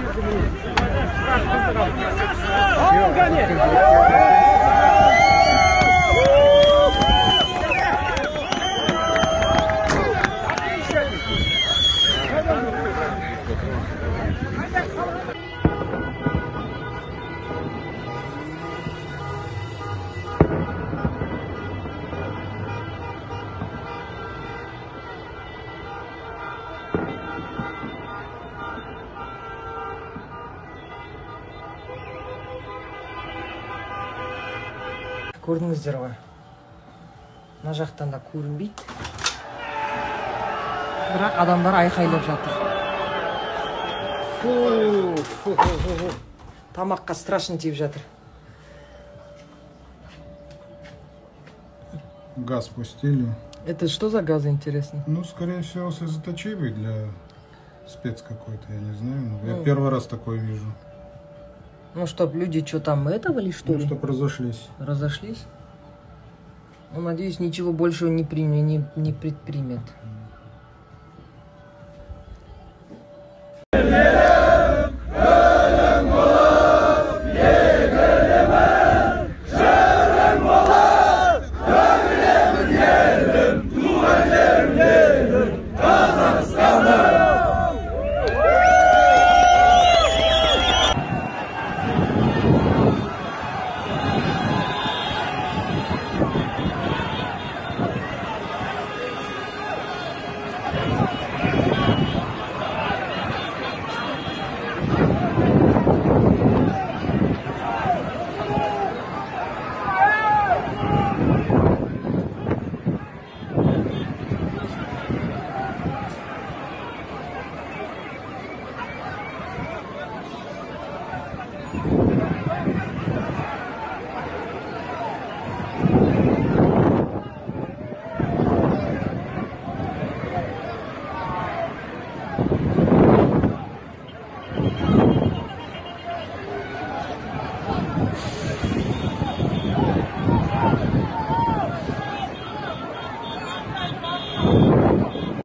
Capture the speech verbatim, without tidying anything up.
Көрдіңіздер ғой, мына жақтан да көрінбейді, бірақ адамдар айқайлап жатыр. Фу, фу, фу, фу. Тамаққа страшно тиіп жатыр. Газ пустили. Это что за газ, интересно? Ну, скорее всего, слезоточивый для спец какой-то, я не знаю. Но Ну. я первый раз такое вижу. Ну, чтоб люди что там этого или что Ну, ли? чтоб разошлись. Разошлись? Ну, надеюсь, ничего больше не, при... не, не предпримет.